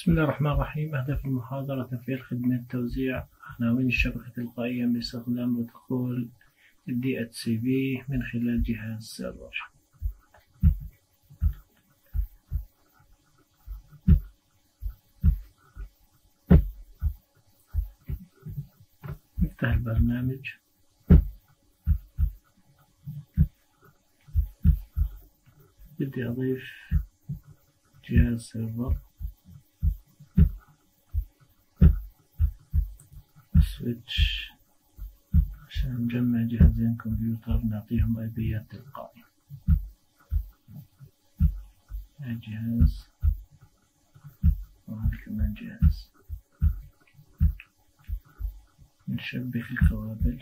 بسم الله الرحمن الرحيم. أهداف المحاضرة: تفعيل خدمة توزيع عناوين الشبكة تلقائيا باستخدام بروتوكول DHCP من خلال جهاز سيرفر. نفتح البرنامج. بدي أضيف جهاز سيرفر، سويتش عشان نجمع جهازين كمبيوتر نعطيهم ايبيات تلقائي. هاي جهاز وهذا كمان جهاز. نشبك الكوابل،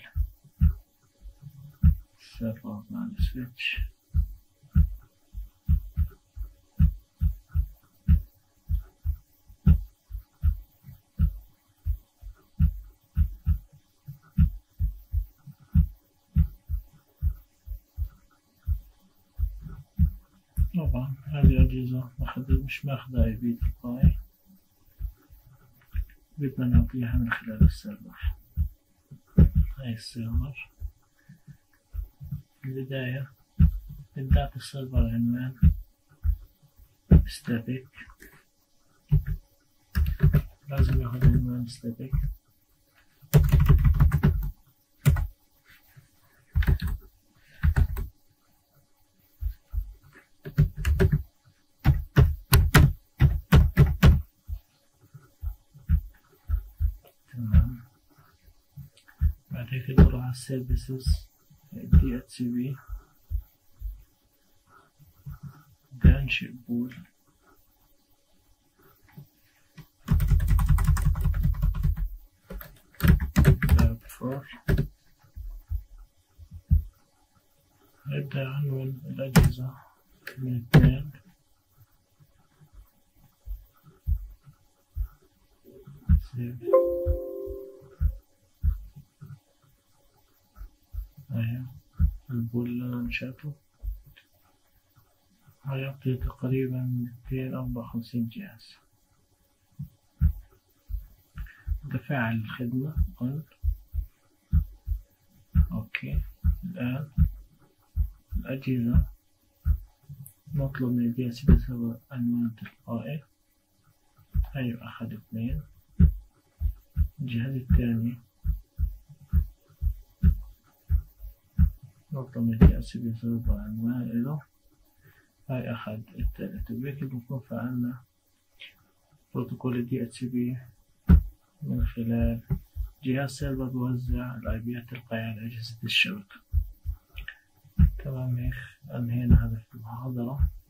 السيرفر مع السويتش. طبعا هذه أجهزة مش ماخذة اي بي تلقائي، بدنا نعطيها من خلال السيرفر. هاي السيرفر. في البداية بنعطي السيرفر عنوان ستاتيك، لازم ياخذ عنوان ستاتيك. بعد هيك نروح على السيرفيسز DHCP. بدي أنشئ بول. نبدأ عنوان الأجهزة من 2. أهي البول اللي أنا نشأته هيعطي تقريبا 254 جهاز. تفعل الخدمة قل أوكي. الآن الأجهزة نطلب من DHCP بسبب عنوان تلقائي. هاي أخذ 2. الجهاز الثاني نطلب من DHCP بسبب عنوان إله. هاي أخذ 3. وبهيك بنكون فعلنا بروتوكول DHCP من خلال جهاز سيرفر بوزع الأيبيات التلقائية على أجهزة الشبكة. تمام، هيك أنهينا هذه المحاضرة.